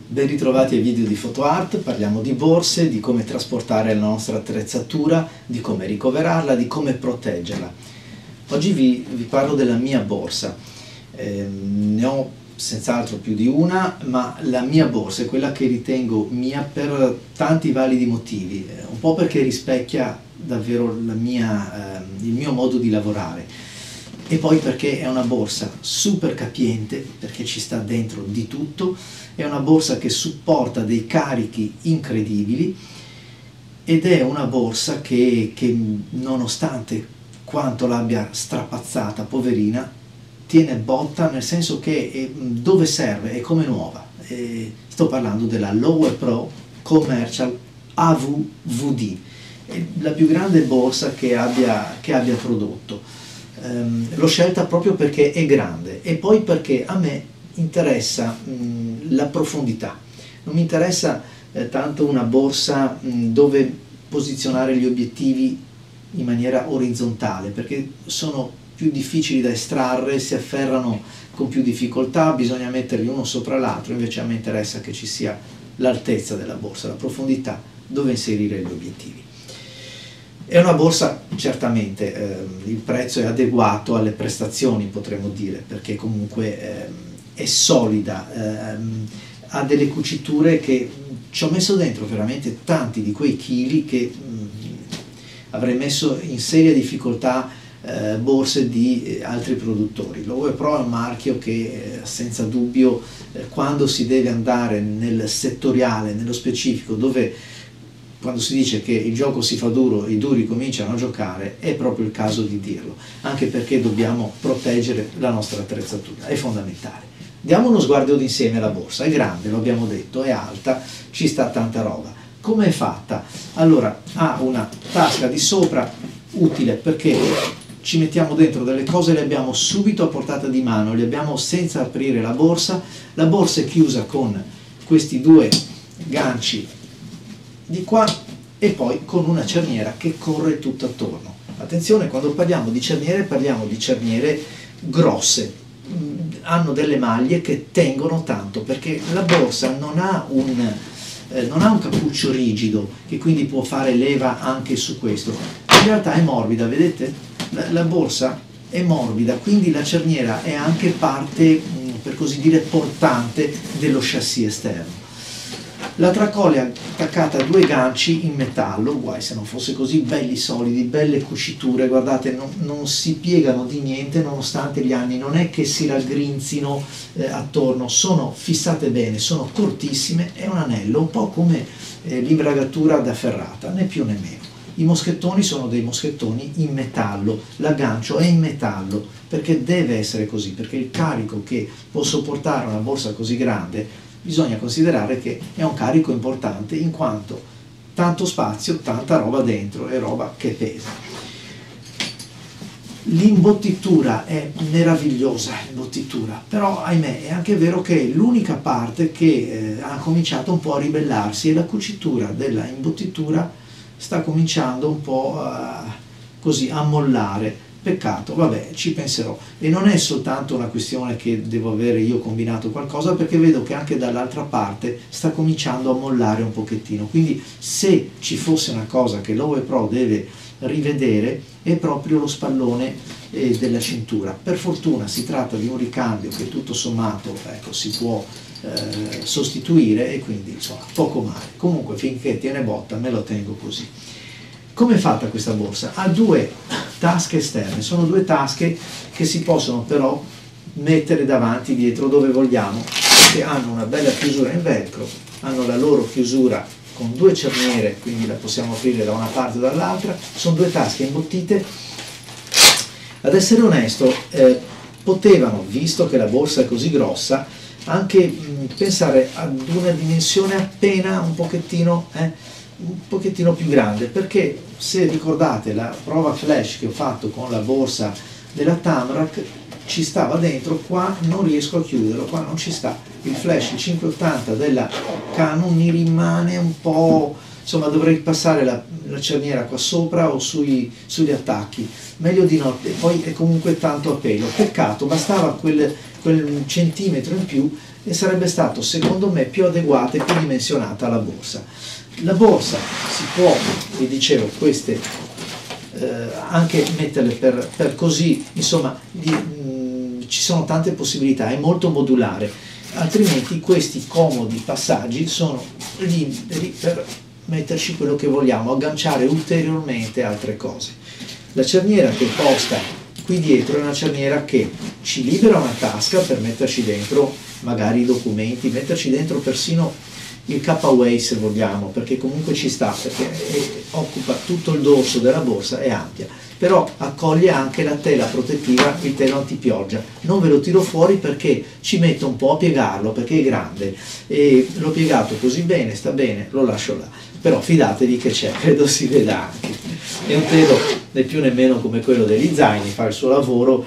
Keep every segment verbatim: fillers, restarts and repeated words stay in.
Ben ritrovati ai video di PhotoArt. Parliamo di borse, di come trasportare la nostra attrezzatura, di come ricoverarla, di come proteggerla. Oggi vi, vi parlo della mia borsa. Eh, ne ho senz'altro più di una, ma la mia borsa è quella che ritengo mia per tanti validi motivi. Un po' perché rispecchia davvero la mia, eh, il mio modo di lavorare, e poi perché è una borsa super capiente, perché ci sta dentro di tutto. È una borsa che supporta dei carichi incredibili ed è una borsa che, che nonostante quanto l'abbia strapazzata, poverina, tiene botta, nel senso che è, dove serve è come nuova. E sto parlando della Lowe Pro Commercial A V V D, è la più grande borsa che abbia, che abbia prodotto. Um, l'ho scelta proprio perché è grande e poi perché a me interessa mh, la profondità. Non mi interessa eh, tanto una borsa mh, dove posizionare gli obiettivi in maniera orizzontale, perché sono più difficili da estrarre, si afferrano con più difficoltà, bisogna metterli uno sopra l'altro. Invece a me interessa che ci sia l'altezza della borsa, la profondità dove inserire gli obiettivi. È una borsa, certamente, eh, il prezzo è adeguato alle prestazioni, potremmo dire, perché comunque eh, è solida, ehm, ha delle cuciture che ci ho messo dentro veramente tanti di quei chili che mh, avrei messo in seria difficoltà eh, borse di eh, altri produttori. Lowe Pro è un marchio che eh, senza dubbio eh, quando si deve andare nel settoriale, nello specifico, dove quando si dice che il gioco si fa duro e i duri cominciano a giocare, è proprio il caso di dirlo, anche perché dobbiamo proteggere la nostra attrezzatura, è fondamentale. Diamo uno sguardo d'insieme alla borsa. È grande, lo abbiamo detto, è alta, ci sta tanta roba. Come è fatta? Allora, ha una tasca di sopra utile perché ci mettiamo dentro delle cose, le abbiamo subito a portata di mano, le abbiamo senza aprire la borsa. La borsa è chiusa con questi due ganci di qua e poi con una cerniera che corre tutto attorno. Attenzione, quando parliamo di cerniere parliamo di cerniere grosse, hanno delle maglie che tengono tanto, perché la borsa non ha un, eh, non ha un cappuccio rigido che quindi può fare leva anche su questo. In realtà è morbida, vedete? La, la borsa è morbida, quindi la cerniera è anche parte, mh, per così dire, portante dello chassis esterno. La tracolla è attaccata a due ganci in metallo, guai se non fosse così, belli solidi, belle cuciture, guardate, non, non si piegano di niente nonostante gli anni, non è che si raggrinzino eh, attorno, sono fissate bene, sono cortissime, è un anello, un po' come eh, l'imbragatura da ferrata, né più né meno. I moschettoni sono dei moschettoni in metallo, l'aggancio è in metallo, perché deve essere così, perché il carico che può sopportare una borsa così grande bisogna considerare che è un carico importante, in quanto tanto spazio, tanta roba dentro, è roba che pesa. L'imbottitura è meravigliosa, l'imbottitura, però ahimè è anche vero che è l'unica parte che eh, ha cominciato un po' a ribellarsi, e la cucitura della imbottitura sta cominciando un po' a, così, a mollare. Peccato, vabbè, ci penserò. E non è soltanto una questione che devo avere io combinato qualcosa, perché vedo che anche dall'altra parte sta cominciando a mollare un pochettino. Quindi se ci fosse una cosa che Lowe Pro deve rivedere è proprio lo spallone eh, della cintura. Per fortuna si tratta di un ricambio che tutto sommato, ecco, si può eh, sostituire, e quindi insomma poco male. Comunque finché tiene botta me lo tengo così. Come è fatta questa borsa? Ha due tasche esterne, sono due tasche che si possono però mettere davanti, dietro, dove vogliamo, che hanno una bella chiusura in velcro, hanno la loro chiusura con due cerniere, quindi la possiamo aprire da una parte o dall'altra. Sono due tasche imbottite. Ad essere onesto, eh, potevano, visto che la borsa è così grossa, anche mh, pensare ad una dimensione appena un pochettino eh, un pochettino più grande, perché se ricordate la prova flash che ho fatto con la borsa della Tamrac, ci stava dentro, qua non riesco a chiuderlo, qua non ci sta, il flash, il cinquecentottanta della Canon mi rimane un po' insomma dovrei passare la, la cerniera qua sopra o sui, sugli attacchi, meglio di no, e poi è comunque tanto a pelo, peccato, bastava quel, quel centimetro in più e sarebbe stato secondo me più adeguata e più dimensionata la borsa. La borsa si può, vi dicevo, queste eh, anche metterle per, per così, insomma di, mh, ci sono tante possibilità, è molto modulare, altrimenti questi comodi passaggi sono liberi per metterci quello che vogliamo, agganciare ulteriormente altre cose. La cerniera che posta qui dietro è una cerniera che ci libera una tasca per metterci dentro magari i documenti, metterci dentro persino il K-Way se vogliamo, perché comunque ci sta, perché è, occupa tutto il dorso della borsa, è ampia, però accoglie anche la tela protettiva, il telo antipioggia. Non ve lo tiro fuori perché ci metto un po' a piegarlo, perché è grande, e l'ho piegato così bene, sta bene, lo lascio là, però fidatevi che c'è, credo si veda anche. È un telo né più né meno come quello degli zaini, fa il suo lavoro,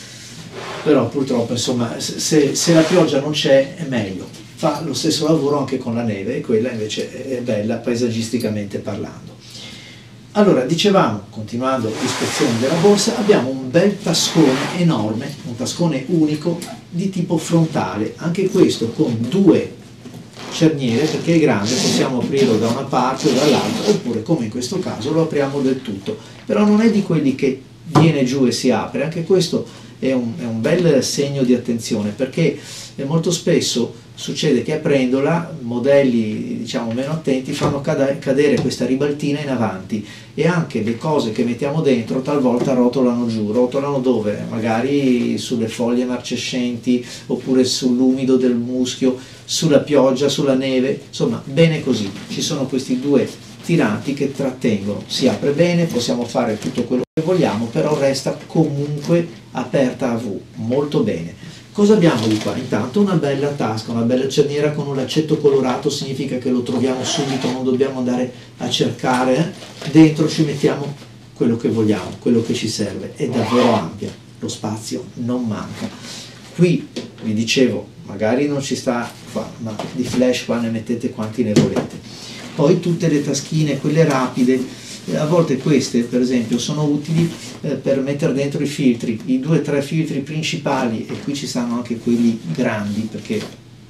però purtroppo insomma se, se la pioggia non c'è è meglio, fa lo stesso lavoro anche con la neve e quella invece è bella paesaggisticamente parlando. Allora, dicevamo, continuando l'ispezione della borsa, abbiamo un bel tascone enorme, un tascone unico di tipo frontale, anche questo con due cerniere, perché è grande, possiamo aprirlo da una parte o dall'altra, oppure come in questo caso lo apriamo del tutto, però non è di quelli che viene giù e si apre, anche questo è un, è un bel segno di attenzione, perché molto spesso succede che aprendola modelli diciamo meno attenti fanno cadere questa ribaltina in avanti, e anche le cose che mettiamo dentro talvolta rotolano giù. Rotolano dove? Magari sulle foglie marcescenti, oppure sull'umido del muschio, sulla pioggia, sulla neve, insomma bene così. Ci sono questi due tiranti che trattengono, si apre bene, possiamo fare tutto quello che vogliamo, però resta comunque aperta a V, molto bene. Cosa abbiamo di qua? Intanto una bella tasca, una bella cerniera con un laccetto colorato, significa che lo troviamo subito, non dobbiamo andare a cercare, dentro ci mettiamo quello che vogliamo, quello che ci serve, è davvero ampia, lo spazio non manca. Qui vi dicevo, magari non ci sta qua, ma di flash qua ne mettete quanti ne volete. Poi tutte le taschine, quelle rapide, a volte queste per esempio sono utili eh, per mettere dentro i filtri, i due o tre filtri principali, e qui ci stanno anche quelli grandi, perché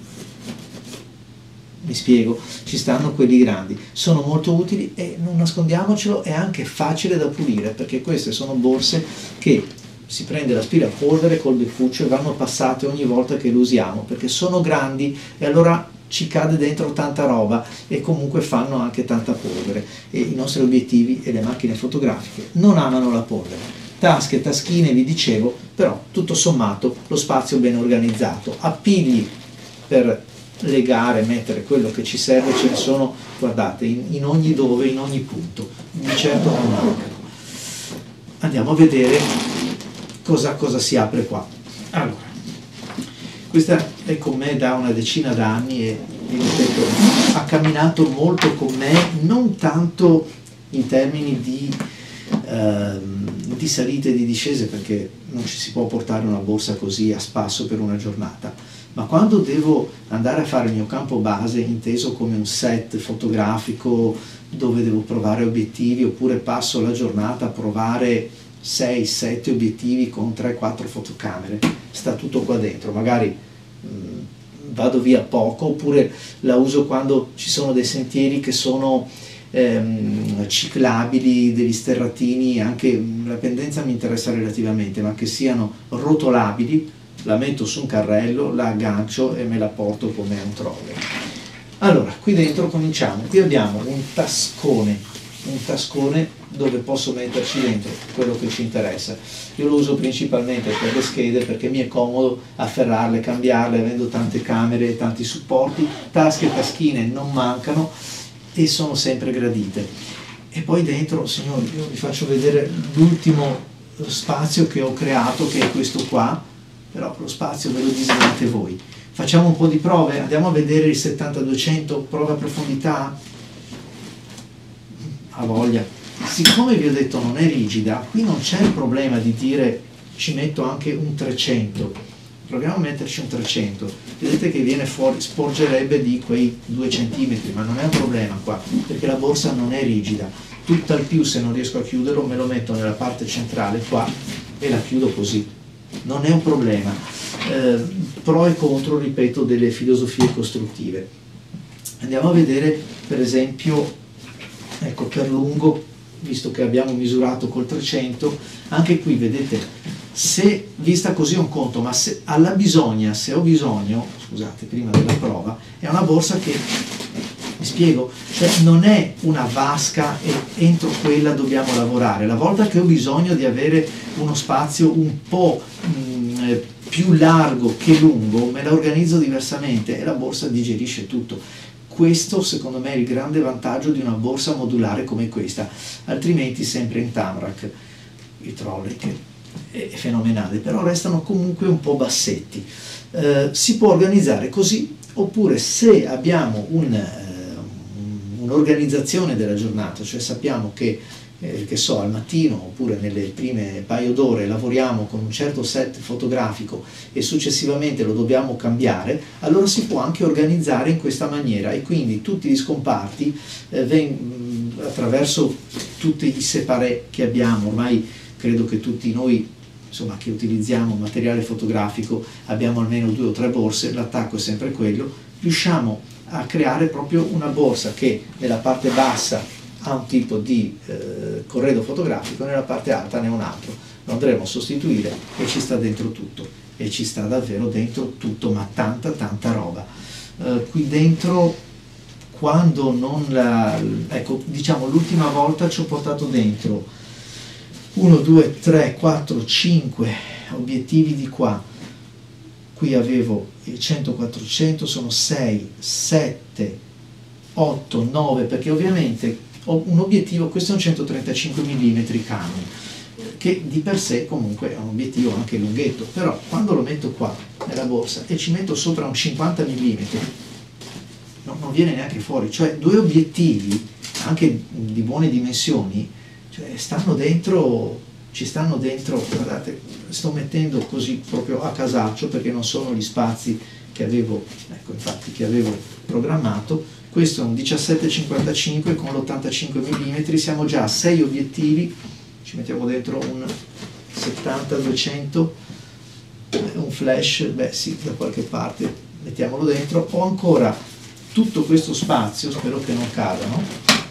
mi spiego, ci stanno quelli grandi, sono molto utili e non nascondiamocelo, è anche facile da pulire, perché queste sono borse che si prende l'aspirapolvere col beccuccio e vanno passate ogni volta che le usiamo, perché sono grandi e allora ci cade dentro tanta roba e comunque fanno anche tanta polvere, e i nostri obiettivi e le macchine fotografiche non amano la polvere. Tasche, taschine, vi dicevo, però tutto sommato lo spazio ben organizzato, appigli per legare, mettere quello che ci serve, ce ne sono, guardate, in, in ogni dove, in ogni punto, di certo non mancano. Andiamo a vedere cosa, cosa si apre qua. Allora, questa è con me da una decina d'anni e, ripeto, ha camminato molto con me, non tanto in termini di, eh, di salite e di discese, perché non ci si può portare una borsa così a spasso per una giornata, ma quando devo andare a fare il mio campo base, inteso come un set fotografico dove devo provare obiettivi, oppure passo la giornata a provare sei sette obiettivi con tre quattro fotocamere, sta tutto qua dentro, magari mh, vado via poco, oppure la uso quando ci sono dei sentieri che sono ehm, ciclabili, degli sterratini, anche la pendenza mi interessa relativamente, ma che siano rotolabili, la metto su un carrello, la aggancio e me la porto come un troller. Allora, qui dentro cominciamo, qui abbiamo un tascone, un tascone dove posso metterci dentro quello che ci interessa. Io lo uso principalmente per le schede, perché mi è comodo afferrarle, cambiarle, avendo tante camere e tanti supporti. Tasche e taschine non mancano e sono sempre gradite. E poi dentro, signori, io vi faccio vedere l'ultimo spazio che ho creato, che è questo qua, però lo spazio ve lo disegnate voi. Facciamo un po' di prove, andiamo a vedere il settanta duecento, prova a profondità, a voglia. Siccome vi ho detto non è rigida, qui non c'è il problema di dire ci metto anche un trecento, proviamo a metterci un trecento, vedete che viene fuori, sporgerebbe di quei due centimetri, ma non è un problema qua, perché la borsa non è rigida, tutt'al più se non riesco a chiuderlo me lo metto nella parte centrale qua e la chiudo così, non è un problema. Eh, pro e contro, ripeto, delle filosofie costruttive. Andiamo a vedere per esempio, ecco, per lungo, visto che abbiamo misurato col trecento, anche qui vedete, se vista così è un conto, ma se alla bisogna, se ho bisogno, scusate, prima della prova, è una borsa che, mi spiego, cioè non è una vasca e entro quella dobbiamo lavorare. La volta che ho bisogno di avere uno spazio un po' mh, più largo che lungo, me la organizzo diversamente e la borsa digerisce tutto. Questo secondo me è il grande vantaggio di una borsa modulare come questa, altrimenti sempre in Tamrac, i trolley che è fenomenale, però restano comunque un po' bassetti. Eh, si può organizzare così, oppure se abbiamo un, eh, un'organizzazione della giornata, cioè sappiamo che, eh, che so, al mattino oppure nelle prime paio d'ore lavoriamo con un certo set fotografico e successivamente lo dobbiamo cambiare, allora si può anche organizzare in questa maniera e quindi tutti gli scomparti eh, ven- attraverso tutti i separé che abbiamo, ormai credo che tutti noi, insomma, che utilizziamo materiale fotografico abbiamo almeno due o tre borse, l'attacco è sempre quello, riusciamo a creare proprio una borsa che nella parte bassa ha un tipo di eh, corredo fotografico e nella parte alta ne ha un altro. Lo andremo a sostituire e ci sta dentro tutto, e ci sta davvero dentro tutto, ma tanta tanta roba. Eh, qui dentro, quando non la... ecco, diciamo l'ultima volta ci ho portato dentro uno, due, tre, quattro, cinque obiettivi di qua, qui avevo il cento quattrocento, sono sei, sette, otto, nove, perché ovviamente ho un obiettivo, questo è un centotrentacinque millimetri Canon, che di per sé comunque è un obiettivo anche lunghetto, però quando lo metto qua nella borsa e ci metto sopra un cinquanta millimetri, no, non viene neanche fuori, cioè due obiettivi anche di buone dimensioni, cioè stanno dentro, ci stanno dentro, guardate, sto mettendo così proprio a casaccio perché non sono gli spazi che avevo, ecco infatti che avevo programmato. Questo è un diciassette cinquantacinque con l'ottantacinque millimetri, siamo già a sei obiettivi, ci mettiamo dentro un settanta duecento, un flash, beh sì, da qualche parte mettiamolo dentro. Ho ancora tutto questo spazio, spero che non cadano,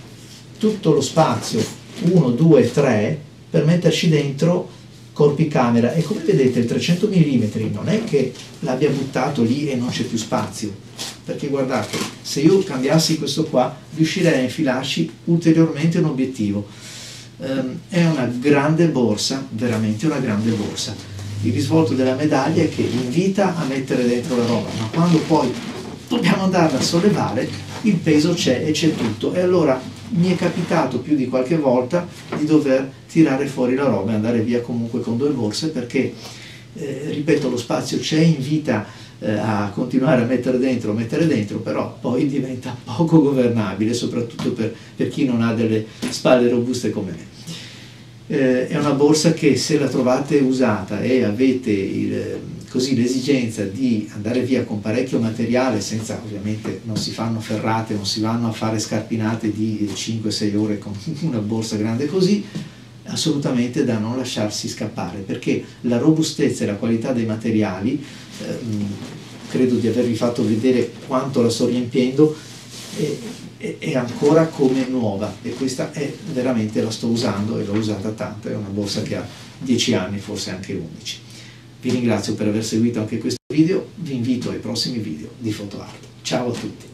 tutto lo spazio uno, due, tre per metterci dentro corpi camera, e come vedete il trecento millimetri non è che l'abbia buttato lì e non c'è più spazio, perché guardate, se io cambiassi questo qua riuscirei a infilarci ulteriormente un obiettivo. Um, è una grande borsa, veramente una grande borsa. Il risvolto della medaglia è che invita a mettere dentro la roba, ma quando poi dobbiamo andarla a sollevare il peso c'è e c'è tutto, e allora mi è capitato più di qualche volta di dover tirare fuori la roba e andare via comunque con due borse, perché eh, ripeto, lo spazio c'è, invita eh, a continuare a mettere dentro, mettere dentro, però poi diventa poco governabile, soprattutto per, per chi non ha delle spalle robuste come me. Eh, è una borsa che, se la trovate usata e avete il, così l'esigenza di andare via con parecchio materiale, senza, ovviamente non si fanno ferrate, non si vanno a fare scarpinate di cinque sei ore con una borsa grande così, assolutamente da non lasciarsi scappare, perché la robustezza e la qualità dei materiali, ehm, credo di avervi fatto vedere quanto la sto riempiendo, è, è, è ancora come nuova, e questa è veramente, la sto usando e l'ho usata tanto, è una borsa che ha dieci anni, forse anche undici. Vi ringrazio per aver seguito anche questo video, vi invito ai prossimi video di PhotoArt. Ciao a tutti!